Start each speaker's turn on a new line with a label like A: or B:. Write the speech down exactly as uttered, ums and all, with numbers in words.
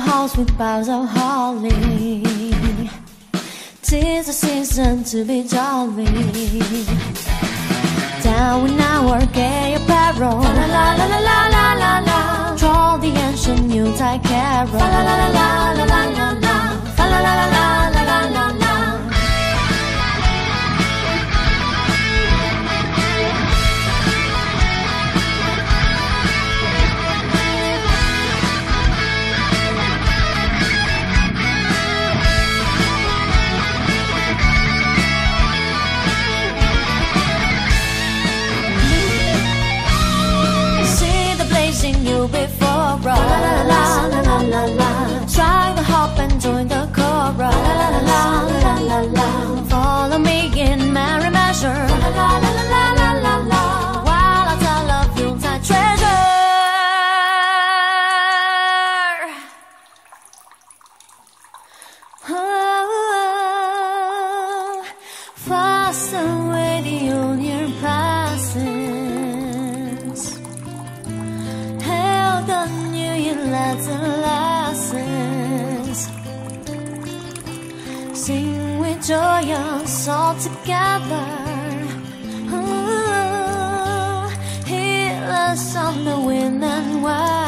A: house with boughs of holly. 'Tis the season to be jolly. Down in our gay apparel, la la la la la la la la. Troll the ancient Yuletide carol, la la la la la la la la. La la la la la la la la. You before, la la la la la la la. Try the hop and join the chorus, la la la la la la. Follow me in merry measure, la la la la la la la. While I tell of Yuletide treasure. Oh, fast away the old year passes. The new year lesson lessons. Sing with joy us all together. Ooh, hear us on the wind and wave.